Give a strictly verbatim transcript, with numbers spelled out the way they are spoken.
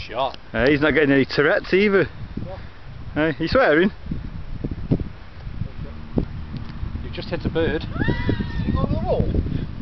shot. Hey, he's not getting any Tourette's either. What? Hey, you swearing? You just hit a bird. Did he go on the wall?